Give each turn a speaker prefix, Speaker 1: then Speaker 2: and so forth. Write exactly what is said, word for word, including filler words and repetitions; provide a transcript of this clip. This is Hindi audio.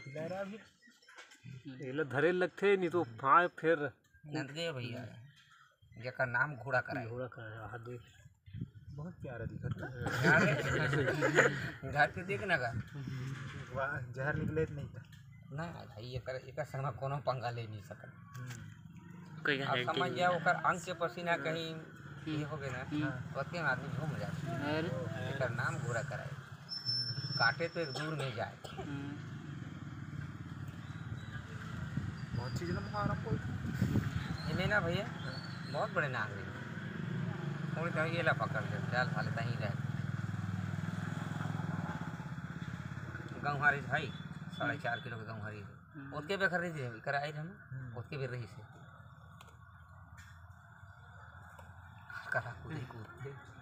Speaker 1: खिला रहा भी ये लो धरे लगते नहीं तो हाँ फिर
Speaker 2: नंदगे भैया जेकर नाम घोड़ा कराए
Speaker 1: घोड़ा कराया हाथ देख बहुत प्यारा दिखता
Speaker 2: घर पे देख ना का
Speaker 1: वाह जहर निकले नहीं था
Speaker 2: ना भाई एकर एकर संग कोनो पंगा ले नहीं सकत
Speaker 3: कोई
Speaker 2: आप समझ जाओ ओकर अंग के पसीना कहीं ये हो गए ना ओते में आदमी झूम जाता है एकर नाम घोड़ा कराए काटे तो एक दूर में जाए
Speaker 1: बहुत चीज़ ना मुहारम कोई
Speaker 2: इन्हें ना भैया बहुत बड़े नाम है थोड़ी कहीं ये ला पकड़ ले चाल साले तहीं रहे गंवारी भाई साढ़े चार किलो के गंवारी उसके बेखर रही थी कराई हम उसके भी रही से करा कूद कूद